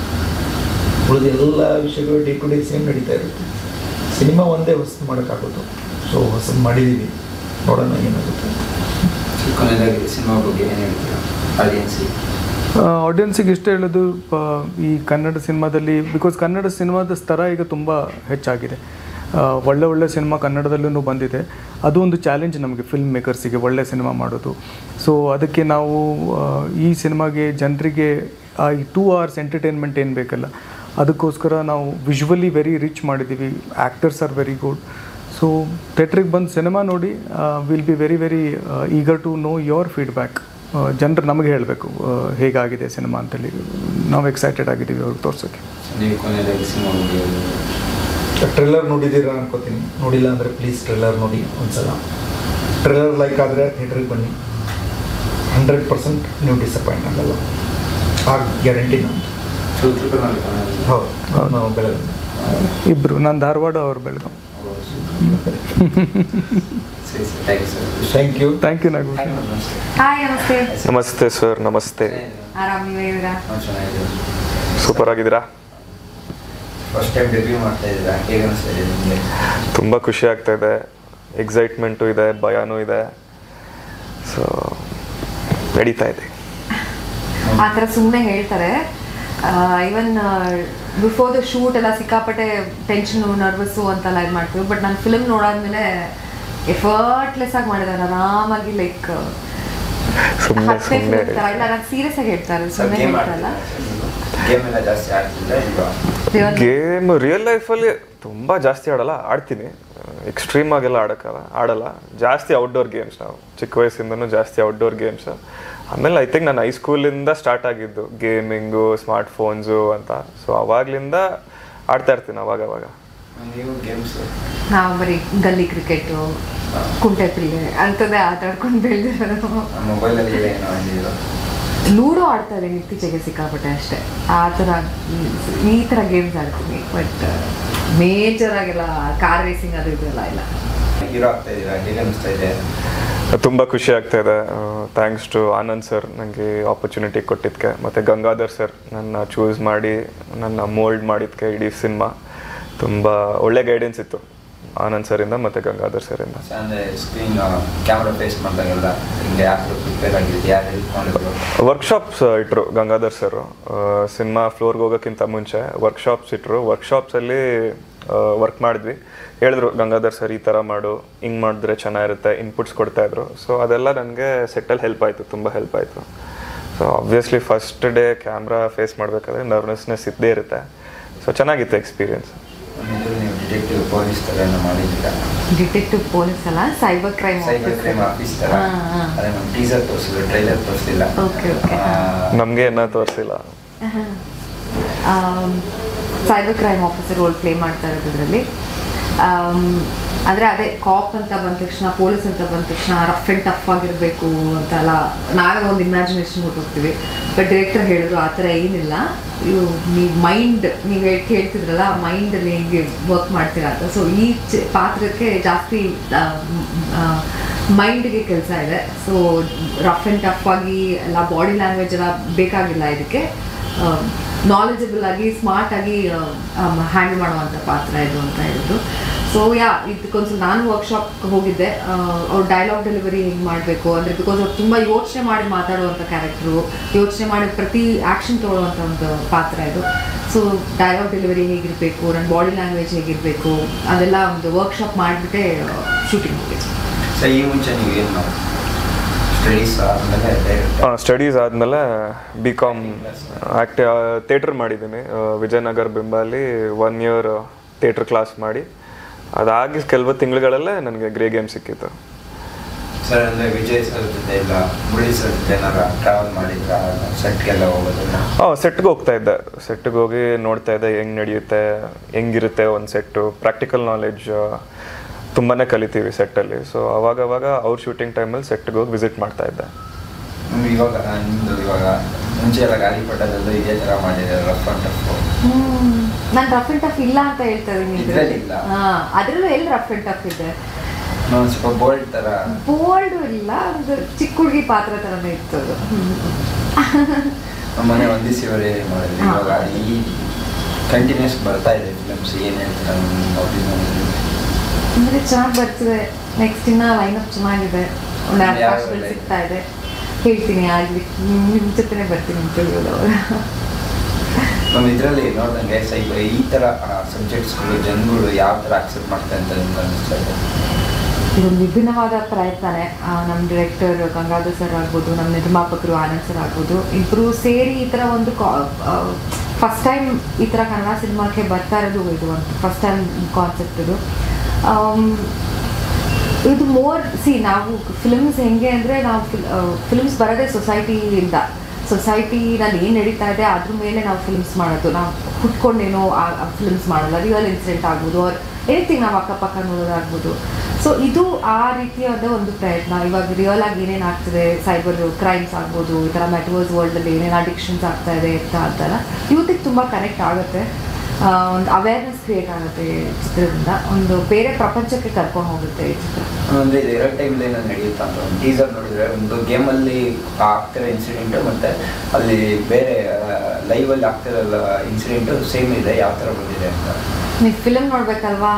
ಉಳಿದ ಎಲ್ಲ ವಿಷಯಗಳು ಡೇ ಟು ಡೇ ಸೇಮ್ ನಡೀತಾ ಇರುತ್ತೆ. ಸಿನಿಮಾ ಒಂದೇ ಹೊಸದು ಮಾಡೋಕ್ಕಾಗೋದು. ಸೊ ಹೊಸದು ಮಾಡಿದ್ದೀವಿ, ನೋಡೋಣ ಏನಾಗುತ್ತೆ. ಕೊನೆಯದಾಗಿ ಸಿನಿಮಾ ಬಗ್ಗೆ ಏನು ಹೇಳ್ತೀರಾ ಆಡಿಯನ್ಸಿಗೆ? ಆಡಿಯನ್ಸಿಗೆ ಇಷ್ಟ ಹೇಳೋದು, ಈ ಕನ್ನಡ ಸಿನಿಮಾದಲ್ಲಿ, ಬಿಕಾಸ್ ಕನ್ನಡ ಸಿನಿಮಾದ ಸ್ತರ ಈಗ ತುಂಬ ಹೆಚ್ಚಾಗಿದೆ. ಒಳ್ಳೆ ಸಿನಿಮಾ ಕನ್ನಡದಲ್ಲೂ ಬಂದಿದೆ. ಅದು ಒಂದು ಚಾಲೆಂಜ್ ನಮಗೆ ಫಿಲ್ಮ್ ಮೇಕರ್ಸಿಗೆ, ಒಳ್ಳೆ ಸಿನಿಮಾ ಮಾಡೋದು. ಸೊ ಅದಕ್ಕೆ ನಾವು ಈ ಸಿನಿಮಾಗೆ ಜನರಿಗೆ ಈ 2 hours ಎಂಟರ್ಟೈನ್ಮೆಂಟ್ ಏನು ಬೇಕಲ್ಲ, ಅದಕ್ಕೋಸ್ಕರ ನಾವು ವಿಜುವಲಿ ವೆರಿ ರಿಚ್ ಮಾಡಿದ್ದೀವಿ. Actors are very good. So ಥಿಯೇಟ್ರಿಗೆ ಬಂದು ಸಿನಿಮಾ ನೋಡಿ, will be very very eager to know your feedback. ಜನರು ನಮಗೆ ಹೇಳಬೇಕು ಹೇಗಾಗಿದೆ ಸಿನಿಮಾ ಅಂತೇಳಿ. ನಾವು ಎಕ್ಸೈಟೆಡ್ ಆಗಿದ್ದೀವಿ ಅವ್ರಿಗೆ ತೋರ್ಸೋಕ್ಕೆ. ನೀವು ಕೊನೆಯದಾಗಿ ಸಿನಿಮಾ ಬಗ್ಗೆ ಟ್ರೇಲರ್ ನೋಡಿದ್ದೀರಾ ಅನ್ಕೋತೀನಿ. ನೋಡಿಲ್ಲ ಅಂದರೆ ಪ್ಲೀಸ್ ಟ್ರೇಲರ್ ನೋಡಿ ಒಂದ್ಸಲ. ಟ್ರೇಲರ್ ಲೈಕ್ ಆದರೆ ಥಿಯೇಟ್ರಿಗೆ ಬನ್ನಿ, 100% ನೀವು ಡಿಸಪಾಯಿಂಟ್ ಆಗಲ್ಲ, ಆ ಗ್ಯಾರಂಟಿ ನಾನು. ಚಿತ್ರಕರ್ನಾಟಕ? ಹೌದು, ನಾವು ಬೆಳಗಾವಿ. ಇಬ್ಬರು, ನಾನು ಧಾರವಾಡ, ಅವ್ರು Belagavi. Thank you. Thank you Nagu. Hi ನಮಸ್ತೆ. ನಮಸ್ತೆ ಸರ್. ನಮಸ್ತೆ. ಆರಾಮ್ ನೀವೇ ಇದ್ದೀರಾ? ಸೂಪರ್ ಆಗಿದ್ದೀರಾ? ಫಸ್ಟ್ ಟೈಮ್ ಡೆಬ್ಯೂ ಮಾಡ್ತಾ ಇದ್ದೀರಾ, ಹೇಗೆ ಅನಿಸ್ತಾ ಇದೆ ನಿಮಗೆ? ತುಂಬ ಖುಷಿ ಆಗ್ತಾ ಇದೆ, ಎಕ್ಸೈಟ್ಮೆಂಟು ಇದೆ, ಭಯನೂ ಇದೆ. ಸೊ ನಡೀತಾ ಇದೆ. ಆ ಥರ ಸುಮ್ಮನೆ ಹೇಳ್ತಾರೆ. ಈವನ್ ಬಿಫೋರ್ ದ ಶೂಟ್ ಎಲ್ಲ ಸಿಕ್ಕಾಪಟ್ಟೆ ಟೆನ್ಷನು ನರ್ವಸ್ಸು ಅಂತೆಲ್ಲ ಇದು ಮಾಡ್ತೀವಿ. ಬಟ್ ನಾನು ಫಿಲ್ಮ್ ನೋಡಾದ್ಮೇಲೆ ಎಫರ್ಟ್ಲೆಸ್ ಆಗಿ ಮಾಡಿದ್ದಾರೆ, ಆರಾಮಾಗಿ. ಲೈಕ್ ಸುಮ್ಮನೆ ಸುಮ್ಮನೆ ಇಲ್ಲ, ನಾನು ಸೀರಿಯಸ್ ಆಗಿ ಹೇಳ್ತಾರೆ, ಸುಮ್ಮನೆ ಹೇಳ್ತಾರಲ್ಲ. ಗೇಮ್ ರಿಯಲ್ ಲೈಫಲ್ಲಿ ತುಂಬ ಜಾಸ್ತಿ ಆಡ್ತೀನಿ. ಎಕ್ಸ್ಟ್ರೀಮ್ ಆಗೆಲ್ಲ ಆಡಲ್ಲ. ಜಾಸ್ತಿ ಔಟ್ಡೋರ್ ಗೇಮ್ಸ್. ನಾವು ಚಿಕ್ಕ ವಯಸ್ಸಿಂದನೂ ಜಾಸ್ತಿ ಔಟ್ಡೋರ್ ಗೇಮ್ಸ್. ಆಮೇಲೆ ಐ ಥಿಂಕ್ ನಾನು ಹೈಸ್ಕೂಲಿಂದ ಸ್ಟಾರ್ಟ್ ಆಗಿದ್ದು ಗೇಮಿಂಗು, ಸ್ಮಾರ್ಟ್ ಫೋನ್ಸು ಅಂತ. ಸೊ ಅವಾಗ್ಲಿಂದ ಆಡ್ತಾ ಇರ್ತೀನಿ ಅವಾಗ. ನಾವು ಬರೀ ಗಲ್ಲಿ ಕ್ರಿಕೆಟು, ಕುಂಟೆಪಿಲ್ಲೆ ಅಂಥದ್ದೇ ಆಟ ಆಡ್ಕೊಂಡು ಬೆಳೆದಿರೋದು. ಲೂಡೋ ಆಡ್ತಾ ಇದ್ದೀನಿ ಇತ್ತೀಚೆಗೆ ಸಿಕ್ಕಾಪಟ್ಟೆ ಅಷ್ಟೇ. ಈ ಥರ ಗೇಮ್ಸ್ ಆಡ್ತೀನಿ. ಬಟ್ ಮೇಜರ್ ಆಗಿಲ್ಲ, ಕಾರ್ ರೇಸಿಂಗ್ ಅದು ಇದೆಲ್ಲ ಇಲ್ಲ. ಹೀರೋ ಆಗ್ತಾ ಇದ್ದೀರಾ, ಹೇಗೆ ಅನಿಸ್ತಾ ಇದೆ? ತುಂಬ ಖುಷಿ ಆಗ್ತಾ ಇದೆ. ಥ್ಯಾಂಕ್ಸ್ ಟು ಆನಂದ್ ಸರ್ ನನಗೆ ಆಪರ್ಚುನಿಟಿ ಕೊಟ್ಟಿದ್ದಕ್ಕೆ, ಮತ್ತು ಗಂಗಾಧರ್ ಸರ್ ನನ್ನ ಚೂಸ್ ಮಾಡಿ ನನ್ನ ಮೋಲ್ಡ್ ಮಾಡಿದ್ದಕ್ಕೆ. ಇಡೀ ಸಿನಿಮಾ ತುಂಬ ಒಳ್ಳೆ ಗೈಡೆನ್ಸ್ ಇತ್ತು ಆನಂದ್ ಸರಿಂದ ಮತ್ತು ಗಂಗಾಧರ್ ಸರಿಂದ. ಅಂದರೆ ಸ್ಕ್ರೀನ್ ಕ್ಯಾಮ್ರಾ ಫೇಸ್ ಮಾಡಿದಾಗೆಲ್ಲ ಹಿಂಗೆ ಯಾರು ಪ್ರಿಪೇರ್ ಆಗಿದ್ದು, ಯಾರು ಹೆಲ್ಪ್ ಮಾಡಿದ್ರು? ವರ್ಕ್ಶಾಪ್ಸ್ ಇಟ್ಟರು ಗಂಗಾಧರ್ ಸರ್. ಸಿನಿಮಾ ಫ್ಲೋರ್ಗೆ ಹೋಗೋಕ್ಕಿಂತ ಮುಂಚೆ ವರ್ಕ್ಶಾಪ್ಸ್ ಇಟ್ಟರು. ವರ್ಕ್ಶಾಪ್ಸಲ್ಲಿ ವರ್ಕ್ ಮಾಡಿದ್ವಿ. ಹೇಳಿದ್ರು ಗಂಗಾಧರ್ ಸರ್ ಈ ಥರ ಮಾಡು, ಹಿಂಗೆ ಮಾಡಿದ್ರೆ ಚೆನ್ನಾಗಿರುತ್ತೆ, ಇನ್ಪುಟ್ಸ್ ಕೊಡ್ತಾಯಿದ್ರು. ಸೊ ಅದೆಲ್ಲ ನನಗೆ ಸೆಟ್ಟಲ್ಲಿ ಹೆಲ್ಪ್ ಆಯಿತು, ತುಂಬ ಹೆಲ್ಪ್ ಆಯಿತು. So obviously first day camera face ಮಾಡಬೇಕಾದ್ರೆ ನರ್ವಸ್ನೆಸ್ ಇದ್ದೇ ಇರುತ್ತೆ. ಸೊ ಚೆನ್ನಾಗಿತ್ತು ಎಕ್ಸ್ಪೀರಿಯನ್ಸ್. ಡಿಟೆಕ್ಟಿವ್ ಪೊಲೀಸ್ ಥರ ಮಾಡಿದ್ದೀರಾ? ಡಿಟೆಕ್ಟಿವ್ ಪೊಲೀಸ್ ಅಲ್ಲ, ಸೈಬರ್ ಕ್ರೈಮ್ ಆಫೀಸ್ ಥರ. ಅದೇ ನಮ್ಮ ಟೀಸರ್ ತೋರಿಸಿದ್ರು, ಟ್ರೈಲರ್ ತೋರಿಸಿಲ್ಲ. Okay okay. ನಮಗೆ ಏನೋ ತೋರಿಸಿಲ್ಲ. Cyber crime officer role play ಮಾಡ್ತಾ ಇರೋದ್ರಲ್ಲಿ. ಅಂದರೆ ಅದೇ ಕಾಪ್ ಅಂತ ಬಂದ ತಕ್ಷಣ, ಪೊಲೀಸ್ ಅಂತ ಬಂದ ತಕ್ಷಣ ರಫ್ ಆ್ಯಂಡ್ ಟಫ್ ಆಗಿರಬೇಕು ಅಂತೆಲ್ಲ ನಾವೇ ಒಂದು ಇಮ್ಯಾಜಿನೇಷನ್ ಹೋಗ್ತೀವಿ. ಬಟ್ ಡೈರೆಕ್ಟರ್ ಹೇಳಿದ್ರು ಆ ಥರ ಏನಿಲ್ಲ, ನೀವು ಮೈಂಡ್, ನೀವು ಹೇಳ್ತಿದ್ರಲ್ಲ ಆ ಮೈಂಡಲ್ಲಿ ಹೆಂಗೆ ವರ್ಕ್ ಮಾಡ್ತೀರಾ ಅಂತ. ಸೊ ಈ ಪಾತ್ರಕ್ಕೆ ಜಾಸ್ತಿ ಮೈಂಡ್ಗೆ ಕೆಲಸ ಇದೆ. ಸೊ ರಫ್ ಆ್ಯಂಡ್ ಟಫ್ ಆಗಿ ಎಲ್ಲ ಬಾಡಿ ಲ್ಯಾಂಗ್ವೇಜ್ ಎಲ್ಲ ಬೇಕಾಗಿಲ್ಲ ಇದಕ್ಕೆ. ನಾಲೆಜಬಲ್ ಆಗಿ ಸ್ಮಾರ್ಟ್ ಆಗಿ ಹ್ಯಾಂಡಲ್ ಮಾಡುವಂಥ ಪಾತ್ರ ಇದು ಅಂತ ಹೇಳಿದ್ರು. ಸೊ ಇದಕ್ಕೊಂದ್ಸಲ ನಾನು ವರ್ಕ್ಶಾಪ್ಗೆ ಹೋಗಿದ್ದೆ. ಅವ್ರು ಡೈಲಾಗ್ ಡೆಲಿವರಿ ಹೆಂಗೆ ಮಾಡಬೇಕು ಅಂದರೆ, ಬಿಕಾಸ್ ಅವ್ರು ತುಂಬ ಯೋಚನೆ ಮಾಡಿ ಮಾತಾಡುವಂಥ ಕ್ಯಾರೆಕ್ಟ್ರು, ಯೋಚನೆ ಮಾಡಿ ಪ್ರತಿ ಆ್ಯಕ್ಷನ್ ತೊಗೊಳ್ಳುವಂಥ ಒಂದು ಪಾತ್ರ ಇದು. ಸೊ ಡೈಲಾಗ್ ಡೆಲಿವರಿ ಹೇಗಿರಬೇಕು, ನನ್ನ ಬಾಡಿ ಲ್ಯಾಂಗ್ವೇಜ್ ಹೇಗಿರಬೇಕು, ಅದೆಲ್ಲ ಒಂದು ವರ್ಕ್ಶಾಪ್ ಮಾಡಿಬಿಟ್ಟೆ ಶೂಟಿಂಗ್ ಹೋಗಿತ್ತು. ಸೊ ಈ ಮುಂಚೆ ನೀವು ಏನು ಮಾಡಿ ಸ್ಟಡೀಸ್ ಆದಮೇಲೆ BCom ಥಿಯೇಟ್ರ್ ಮಾಡಿದ್ದೀನಿ. ವಿಜಯನಗರ ಬಿಂಬಾಲಿ 1 year ಥಿಯೇಟ್ರ್ ಕ್ಲಾಸ್ ಮಾಡಿ, ಅದಾಗಿ ಕೆಲವು ತಿಂಗಳುಗಳಲ್ಲೇ ನನಗೆ ಗ್ರೇ ಗೇಮ್ ಸಿಕ್ಕಿತ್ತು. ಸರ್ ಅಂದರೆ ವಿಜಯ್ ಸರ್ ಜೊತೆ ಇಲ್ಲ ಮುರಳಿ ಸರ್ ಜೊತೆ ಏನಾರ ಟ್ರಾವೆಲ್ ಮಾಡಿದ್ರ ಸೆಟ್ಗೆಲ್ಲ ಹೋಗೋದನ್ನ? ಸೆಟ್ಗೆ ಹೋಗ್ತಾ ಇದ್ದೆ. ಸೆಟ್ಗೆ ಹೋಗಿ ನೋಡ್ತಾ ಇದ್ದೆ ಹೆಂಗೆ ನಡೆಯುತ್ತೆ, ಹೆಂಗಿರುತ್ತೆ ಒಂದು ಸೆಟ್ಟು. ಪ್ರಾಕ್ಟಿಕಲ್ ನಾಲೆಡ್ಜ್ ತುಂಬಾ ಕಲಿತೀವಿ ಸೆಟ್ಟಲ್ಲಿ. ಸೊ ಅವಾಗವಾಗ ಅವ್ರ ಶೂಟಿಂಗ್ ಟೈಮಲ್ಲಿ ಸೆಟ್ಗೆ ಹೋಗಿ ವಿಸಿಟ್ ಮಾಡ್ತಾ ಇದ್ದೆ. ಇವಾಗ ನಿಮ್ಮದು ಇವಾಗ ಮುಂಚೆ ಎಲ್ಲ ಗಾಳಿಪಟದಲ್ಲೂ ಇದೇ ಥರ ಮಾಡಿದ್ದಾರೆ, ರಫ್ ಆ್ಯಂಡ್ ಟಫ್. ನಾನು ರಫ್ ಆ್ಯಂಡ್ ಟಫ್ ಇಲ್ಲ ಅಂತ ಹೇಳ್ತಾ ಇದ್ದೀನಿ. ಅದರಲ್ಲೂ ಎಲ್ಲಿ ರಫ್ ಆ್ಯಂಡ್ ಟಫ್ ಇದೆ? ಸ್ವಲ್ಪ ಬೋಲ್ಡ್ ಥರ. ಬೋಲ್ಡು ಇಲ್ಲ, ಒಂದು ಚಿಕ್ಕ ಹುಡುಗಿ ಪಾತ್ರ ಥರನೇ ಇತ್ತು ಅದು. ನಮ್ಮನೆ ಒಂದಿಸಿವರೇ ಮಾಡಿದ್ವಿ. ಇವಾಗ ಈ ಕಂಟಿನ್ಯೂಸ್ ಬರ್ತಾ ಇದೆ ಫಿಲಮ್ಸ್, ಏನು ಹೇಳ್ತಾರೆ ಅಂದರೆ ಚೆನ್ನಾಗಿ ಬರ್ತಿದೆ. ನೆಕ್ಸ್ಟ್ ಇನ್ನ ಲೈನಪ್ ಚೆನ್ನಾಗಿದೆ, ಒಳ್ಳೆ ಅವಕಾಶಗಳು ಸಿಗ್ತಾ ಇದೆ. ಹೇಳ್ತೀನಿ ಆಗಲಿ, ನಿಮ್ಮ ಜೊತೆನೇ ಬರ್ತೀನಿ ಅಂತ ಹೇಳೋದು ಅವಾಗ. ನಮ್ಮ ಇದರಲ್ಲಿ ನೋಡಿದಂಗೆ ಈ ಥರ ಸಬ್ಜೆಕ್ಟ್ಸ್ಗಳು ಜನಗಳು ಯಾವ ಥರ ಅಕ್ಸೆಪ್ಟ್ ಮಾಡ್ತಾರೆ ಅಂತ ನಿಮ್ಗೆ ಅನಿಸ್ತಾ ಇದೆ? ಇದೊಂದು ವಿಭಿನ್ನವಾದ ಪ್ರಯತ್ನನೇ. ನಮ್ಮ ಡೈರೆಕ್ಟರ್ ಗಂಗಾಧರ್ ಸರ್ ಆಗ್ಬೋದು, ನಮ್ಮ ನಿರ್ಮಾಪಕರು ಆನಂದ್ ಸರ್ ಆಗ್ಬೋದು, ಇಬ್ಬರು ಸೇರಿ ಈ ಥರ ಒಂದು ಫಸ್ಟ್ ಟೈಮ್ ಈ ಥರ ಕನ್ನಡ ಸಿನಿಮಾಕ್ಕೆ ಬರ್ತಾ ಇರೋದು. ಇದು ಒಂದು ಫಸ್ಟ್ ಟೈಮ್ ಕಾನ್ಸೆಪ್ಟ್ ಇದು. ಇದು ನಾವು ಫಿಲ್ಮ್ಸ್ ಹೆಂಗೆ ಅಂದರೆ, ನಾವು ಫಿಲ್ಮ್ಸ್ ಬರೋದೇ ಸೊಸೈಟಿಯಿಂದ. ಸೊಸೈಟಿನಲ್ಲಿ ಏನು ನಡೀತಾ ಇದೆ ಅದ್ರ ಮೇಲೆ ನಾವು ಫಿಲ್ಮ್ಸ್ ಮಾಡೋದು. ನಾವು ಹುಟ್ಕೊಂಡೇನೋ ಫಿಲ್ಮ್ಸ್ ಮಾಡಲ್ಲ. ರಿಯಲ್ ಇನ್ಸಿಡೆಂಟ್ ಆಗ್ಬೋದು, ಅವ್ರು ಎನಿಥಿಂಗ್ ನಾವು ಅಕ್ಕಪಕ್ಕ ನೋಡೋದಾಗ್ಬೋದು. ಸೊ ಇದು ಆ ರೀತಿಯಾದ ಒಂದು ಪ್ರಯತ್ನ. ಇವಾಗ ರಿಯಲ್ ಆಗಿ ಏನೇನು ಆಗ್ತಿದೆ, ಸೈಬರ್ ಕ್ರೈಮ್ಸ್ ಆಗ್ಬೋದು, ಈ ಥರ ಮೆಟವರ್ಸ್ ವರ್ಲ್ಡಲ್ಲಿ ಏನೇನು ಅಡಿಕ್ಷನ್ಸ್ ಆಗ್ತಾ ಇದೆ ಅಂತ ಅಂತೆಲ್ಲ ಯೂತಿಗೆ ತುಂಬ ಕನೆಕ್ಟ್ ಆಗುತ್ತೆ. ಒಂದು ಅವೇರ್ನೆಸ್ ಕ್ರಿಯೇಟ್ ಆಗುತ್ತೆ ಈ ಚಿತ್ರದಿಂದ, ಒಂದು ಬೇರೆ ಪ್ರಪಂಚಕ್ಕೆ ಕರ್ಕೊಂಡು ಹೋಗುತ್ತೆ ಈ ಚಿತ್ರ. ಅಂದರೆ ಇದು 2 ಟೈಮ್ಲಿ ಏನೋ ನಡೆಯುತ್ತಾ ಅಂತ ಒಂದು ಟೀಸರ್ ನೋಡಿದರೆ, ಒಂದು ಗೇಮಲ್ಲಿ ಆಗ್ತಿರೋ ಇನ್ಸಿಡೆಂಟು ಮತ್ತು ಅಲ್ಲಿ ಬೇರೆ ಲೈವಲ್ಲಿ ಆಗ್ತಿರೋ ಇನ್ಸಿಡೆಂಟು ಸೇಮ್ ಇದೆ, ಯಾವ ಥರ ಬಂದಿದೆ ಅಂತ ನೀವು ಫಿಲಮ್ ನೋಡ್ಬೇಕಲ್ವಾ?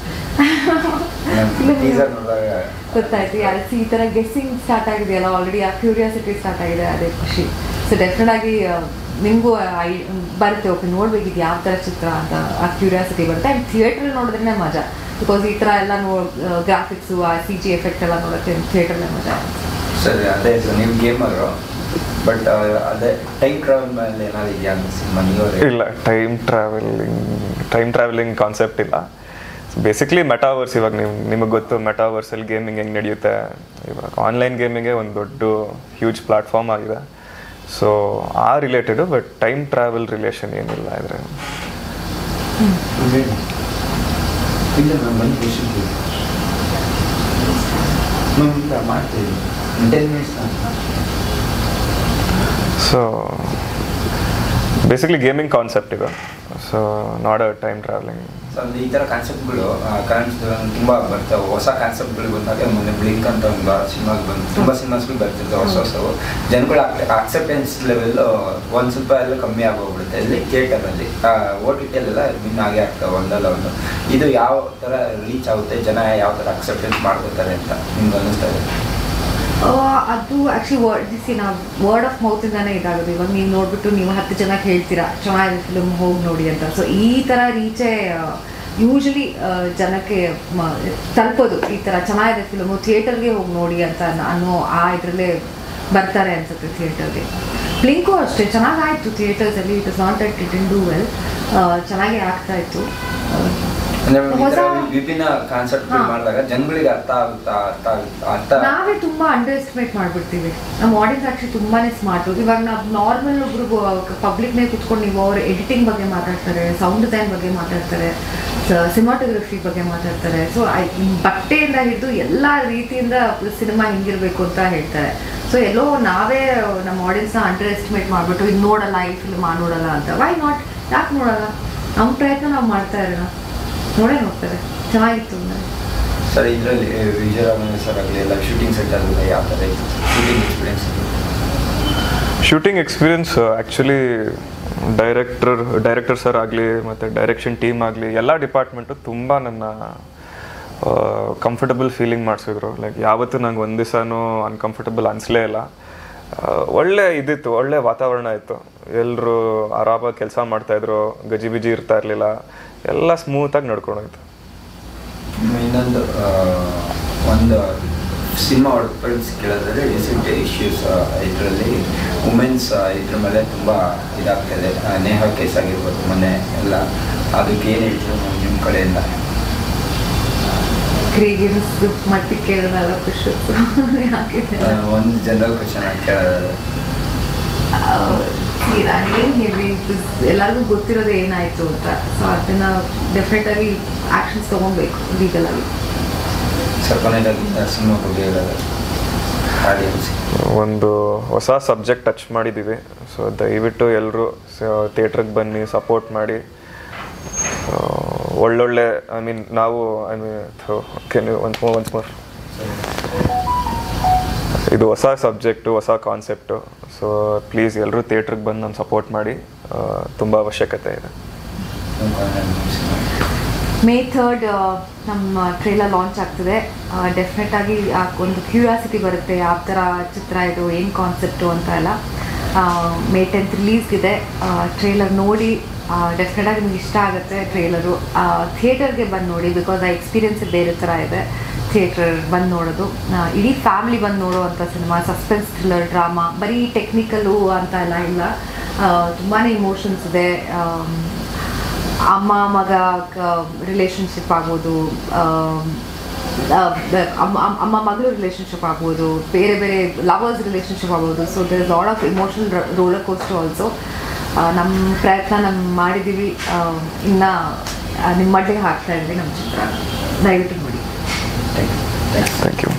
ಟೀಸರ್ ನೋಡಿದಾಗ ಗೊತ್ತಾಯ್ತು. ಈ ಥರ ಗೆಸ್ಸಿಂಗ್ ಸ್ಟಾರ್ಟ್ ಆಗಿದೆಯಲ್ಲ ಆಲ್ರೆಡಿ, ಆ ಕ್ಯೂರಿಯಾಸಿಟಿ ಸ್ಟಾರ್ಟ್ ಆಗಿದೆ, ಅದೇ ಖುಷಿ. ಸೊ ಡೆಫಿನೆಟ್ ಆಗಿ ನಿಮಗೂ ಬರುತ್ತೆ, ಓಕೆ ನೋಡ್ಬೇಕಿದ್ದು ಯಾವ ಥರ ಚಿತ್ರ ಅಂತ ಆ ಕ್ಯೂರಿಯಾಸಿಟಿ ಬರುತ್ತೆ. ಆ್ಯಂಡ್ ಥಿಯೇಟ್ರಲ್ಲಿ ನೋಡಿದ್ರೆ ಮಜಾ, ಬಿಕಾಸ್ ಈ ಥರ ಎಲ್ಲ ಗ್ರಾಫಿಕ್ಸು, ಆ CG ಎಫೆಕ್ಟ್ ಎಲ್ಲ ನೋಡೋಕ್ಕೆ ಥಿಯೇಟ್ರಲ್ಲೇ ಮಜಾ. ಸರಿ, ಅದೇ ನೀವು ಗೇಮರು, ಬಟ್ ಅದೇ ಟೈಮ್ ಟ್ರಾವೆಲ್ ಮೇಲೆ ಏನಾದ್ರು ಇದೆಯಾ ಅಂತ ಸಿನಿಮಾ ನೀವು? ಇಲ್ಲ, ಟೈಮ್ ಟ್ರಾವೆಲಿಂಗ್ ಕಾನ್ಸೆಪ್ಟ್ ಇಲ್ಲ. ಬೇಸಿಕ್ಲಿ ಮೆಟಾವರ್ಸ್, ಇವಾಗ ನಿಮಗೆ ಗೊತ್ತು ಮೆಟಾವರ್ಸಲ್ಲಿ ಗೇಮಿಂಗ್ ಹೆಂಗೆ ನಡೆಯುತ್ತೆ. ಇವಾಗ ಆನ್ಲೈನ್ ಗೇಮಿಂಗೇ ಒಂದು ದೊಡ್ಡ ಹ್ಯೂಜ್ ಪ್ಲಾಟ್ಫಾರ್ಮ್ ಆಗಿದೆ. ಸೊ ಆ related, but time travel relation ಏನಿಲ್ಲ ಇದ್ರೆ. ಸೊ ಬೇಸಿಕ್ಲಿ ಗೇಮಿಂಗ್ ಕಾನ್ಸೆಪ್ಟ್ ಇದೆ, so not a time travelling. So ಅಂದರೆ ಈ ಥರ ಕಾನ್ಸೆಪ್ಟ್ಗಳು ತುಂಬ ಬರ್ತವೆ. ಹೊಸ ಕಾನ್ಸೆಪ್ಟ್ಗಳು ಬಂದಾಗ ಮೊನ್ನೆ ಬ್ಲಿಂಕ್ ಅಂತ ಒಂದು ಸಿನಿಮಾಗೆ ಬಂದು ತುಂಬ ಸಿನಿಮಾಸ್ಗಳು ಬರ್ತಿರ್ತವೆ ಹೊಸವು. ಜನಗಳ ಅಕ್ಸೆಪ್ಟೆನ್ಸ್ ಲೆವೆಲ್ಲು ಒಂದು ಸ್ವಲ್ಪ ಎಲ್ಲ ಕಮ್ಮಿ ಆಗೋಗ್ಬಿಡುತ್ತೆ ಇಲ್ಲಿ ಥಿಯೇಟರಲ್ಲಿ. OTTಯಲ್ಲೆಲ್ಲ ಇನ್ನು ಹಾಗೆ ಆಗ್ತವೆ ಒಂದಲ್ಲ ಒಂದು. ಇದು ಯಾವ ಥರ ರೀಚ್ ಆಗುತ್ತೆ, ಜನ ಯಾವ ಥರ ಅಕ್ಸೆಪ್ಟೆನ್ಸ್ ಮಾಡ್ಕೋತಾರೆ ಅಂತ ನಿಮ್ಗೆ ಅನ್ನಿಸ್ತಾ ಇದೆ? ಅದು ಆ್ಯಕ್ಚುಲಿ ನಾವು ವರ್ಡ್ ಆಫ್ ಮೌತಿಂದಾನೇ ಇದಾಗೋದು. ಇವಾಗ ನೀವು ನೋಡ್ಬಿಟ್ಟು ನೀವು 10 ಜನಕ್ಕೆ ಹೇಳ್ತೀರಾ ಚೆನ್ನಾಗಿದೆ ಫಿಲ್ಮ್ ಹೋಗಿ ನೋಡಿ ಅಂತ. ಸೊ ಈ ಥರ ರೀಚೇ ಯೂಶಲಿ ಜನಕ್ಕೆ ತಲುಪೋದು. ಈ ಥರ ಚೆನ್ನಾಗಿದೆ ಫಿಲ್ಮು, ಥಿಯೇಟರ್ಗೆ ಹೋಗಿ ನೋಡಿ ಅಂತ ಅನ್ನೋ ಇದರಲ್ಲೇ ಬರ್ತಾರೆ ಅನ್ಸುತ್ತೆ ಥಿಯೇಟರ್ಗೆ. ಬ್ಲಿಂಕು ಅಷ್ಟೇ ಚೆನ್ನಾಗಾಯಿತು ಥಿಯೇಟರ್ಸಲ್ಲಿ. It is not that it didn't do well, ಚೆನ್ನಾಗೇ ಆಗ್ತಾಯಿತ್ತು. ವಿಭಿನ್ನ ಕಾನ್ಸೆಪ್ಟ್ ಮಾಡಿದಾಗ ಜನಗಳಿಗೆ ಅರ್ಥ ನಾವೇ ತುಂಬಾ ಅಂಡರ್ ಎಸ್ಟಿಮೇಟ್ ಮಾಡ್ಬಿಡ್ತೀವಿ. ನಮ್ಮ ಆಡಿಯನ್ಸ್ ಆಕ್ಚುಲಿ ತುಂಬಾನೇ ಸ್ಮಾರ್ಟ್. ಇವಾಗ ನಾವು ನಾರ್ಮಲ್ ಒಬ್ರು ಪಬ್ಲಿಕ್ನೇ ಕುತ್ಕೊಂಡು ನೀವು ಅವ್ರ ಎಡಿಟಿಂಗ್ ಬಗ್ಗೆ ಮಾತಾಡ್ತಾರೆ, ಸೌಂಡ್ ಡಿಸೈನ್ ಬಗ್ಗೆ ಮಾತಾಡ್ತಾರೆ, ಸಿನಿಮಾಟೋಗ್ರಫಿ ಬಗ್ಗೆ ಮಾತಾಡ್ತಾರೆ. ಸೊ ಬಟ್ಟೆಯಿಂದ ಹಿಡಿದು ಎಲ್ಲ ರೀತಿಯಿಂದ ಸಿನಿಮಾ ಹಿಂಗಿರ್ಬೇಕು ಅಂತ ಹೇಳ್ತಾರೆ. ಸೊ ಎಲ್ಲೋ ನಾವೇ ನಮ್ಮ ಆಡಿಯನ್ಸ್ನ ಅಂಡರ್ ಎಸ್ಟಿಮೇಟ್ ಮಾಡಿಬಿಟ್ಟು ಇದು ನೋಡಲ್ಲ, ಈ ಫಿಲ್ಮ್ ನೋಡಲ್ಲ ಅಂತ. Why not? ಯಾಕೆ ನೋಡಲ್ಲ? ನಮ್ಮ ಪ್ರಯತ್ನ ನಾವು ಮಾಡ್ತಾ ಇರೋಣ, ನೋಡೇ ನೋಡ್ತಾರೆ. ಚೆನ್ನಾಗಿತ್ತು. ಸರ್, ಇದರಲ್ಲಿ ವಿಜಯರಾಘವನ್ ಸರ್ ಆಗಲಿ ಎಲ್ಲ ಶೂಟಿಂಗ್ ಸೆಟ್ ಆಗಲಿ ಯಾವ ಥರ shooting experience? Shooting experience actually director sir ಆಗಲಿ ಮತ್ತು ಡೈರೆಕ್ಷನ್ ಟೀಮ್ ಆಗಲಿ ಎಲ್ಲ ಡಿಪಾರ್ಟ್ಮೆಂಟು ತುಂಬ ನನ್ನ ಕಂಫರ್ಟಬಲ್ ಫೀಲಿಂಗ್ ಮಾಡಿಸಿದ್ರು. ಲೈಕ್ ಯಾವತ್ತೂ ನಂಗೆ ಒಂದು ದಿವಸನೂ ಅನ್ಕಂಫರ್ಟಬಲ್ ಅನಿಸ್ಲೇ ಇಲ್ಲ. ಒಳ್ಳೆ ಇದಿತ್ತು, ಒಳ್ಳೆ ವಾತಾವರಣ ಇತ್ತು. ಎಲ್ಲರೂ ಆರಾಮಾಗಿ ಕೆಲಸ ಮಾಡ್ತಾಯಿದ್ರು, ಗಜಿಬಿಜಿ ಇರ್ತಾ ಇರಲಿಲ್ಲ, ಎಲ್ಲ ಸ್ಮೂತಾಗಿ ನಡ್ಕೊಂಡೋಯ್ತು. ಇನ್ನೊಂದು ಒಂದು ಸಿನಿಮಾ ಹೊರತುಪಡಿಸಿ ಕೇಳೋದ್ರೆ ರೀಸೆಂಟ್ ಇಶ್ಯೂಸ್ ಇದರಲ್ಲಿ ವುಮೆನ್ಸ್ ಇದ್ರ ಮೇಲೆ ತುಂಬ ಇದಾಗ್ತಾಯಿದೆ. ನೇಹಾ ಕೇಸ್ ಆಗಿರ್ಬೋದು ಮೊನ್ನೆ ಎಲ್ಲ, ಅದಕ್ಕೆ ಏನು ಹೇಳ್ತೀವಿ ನಿಮ್ಮ ಕಡೆಯಿಂದ? ಮಟ್ಟಿಗೆ ಕೇಳೋದಲ್ಲ ಖುಷಿ. ಒಂದು ಜನರಲ್ ಕ್ವಶನ್ ಆಗಿ ಕೇಳೋದು, ಏನು ಹೇಳಿ, ಎಲ್ಲರಿಗೂ ಗೊತ್ತಿರೋದು ಏನಾಯಿತು ಅಂತ. ಸೊ ಅದನ್ನು ಡೆಫಿನೆಟಾಗಿ ಆ್ಯಕ್ಷನ್ಸ್ ತೊಗೊಬೇಕು ಲೀಗಲ್ ಆಗಿ. ಸಿನಿಮಾ ಬಗ್ಗೆ ಒಂದು ಹೊಸ ಸಬ್ಜೆಕ್ಟ್ ಟಚ್ ಮಾಡಿದ್ದೀವಿ. ಸೊ ದಯವಿಟ್ಟು ಎಲ್ಲರೂ ಥಿಯೇಟ್ರಿಗೆ ಬನ್ನಿ, ಸಪೋರ್ಟ್ ಮಾಡಿ. ಒಳ್ಳೊಳ್ಳೆ ಒನ್ಸ್ ಮೋರ್ ಇದು ಹೊಸ ಸಬ್ಜೆಕ್ಟು, ಹೊಸ ಕಾನ್ಸೆಪ್ಟು. ಸೊ ಪ್ಲೀಸ್ ಎಲ್ಲರೂ ಥಿಯೇಟ್ರಿಗೆ ಬಂದು ನಾನು ಸಪೋರ್ಟ್ ಮಾಡಿ, ತುಂಬ ಅವಶ್ಯಕತೆ ಇದೆ. May 3rd ನಮ್ಮ ಟ್ರೇಲರ್ ಲಾಂಚ್ ಆಗ್ತದೆ. ಡೆಫಿನೆಟಾಗಿ ಒಂದು ಕ್ಯೂರಿಯಾಸಿಟಿ ಬರುತ್ತೆ, ಯಾವ ಥರ ಚಿತ್ರ ಇದು, ಏನು ಕಾನ್ಸೆಪ್ಟು ಅಂತ ಎಲ್ಲ. May 10th ರಿಲೀಸ್ಗಿದೆ. ಟ್ರೇಲರ್ ನೋಡಿ ಡೆಫಿನೆಟಾಗಿ ನಿಮ್ಗೆ ಇಷ್ಟ ಆಗುತ್ತೆ ಟ್ರೇಲರು. ಥಿಯೇಟರ್ಗೆ ಬಂದು ನೋಡಿ, ಬಿಕಾಸ್ ಆ ಎಕ್ಸ್ಪೀರಿಯನ್ಸ್ ಬೇರೆ ಥರ ಇದೆ ಥಿಯೇಟರ್ ಬಂದು ನೋಡೋದು. ಇಡೀ ಫ್ಯಾಮಿಲಿ ಬಂದು ನೋಡೋವಂಥ ಸಿನಿಮಾ, ಸಸ್ಪೆನ್ಸ್ ಥ್ರಿಲ್ಲರ್ ಡ್ರಾಮಾ, ಬರೀ ಟೆಕ್ನಿಕಲು ಅಂತ ಎಲ್ಲ ಇಲ್ಲ. ತುಂಬಾ ಇಮೋಷನ್ಸ್ ಇದೆ. ಅಮ್ಮ ಮಗ ರಿಲೇಷನ್ಶಿಪ್ ಆಗ್ಬೋದು, ಅಮ್ಮ ಮಗಳು ರಿಲೇಷನ್ಶಿಪ್ ಆಗ್ಬೋದು, ಬೇರೆ ಬೇರೆ ಲವರ್ಸ್ ರಿಲೇಷನ್ಶಿಪ್ ಆಗ್ಬೋದು. So there is lot of emotional roller coaster also. ನಮ್ಮ ಪ್ರಯತ್ನ ಮಾಡಿದ್ದೀವಿ, ಇನ್ನು ನಿಮ್ಮ ಮಟ್ಟಿಗೆ ಹಾಕ್ತಾ ಇದ್ದೀವಿ ನಮ್ಮ ಚಿತ್ರ. ದಯವಿಟ್ಟು ನೋಡಿ. Thank you.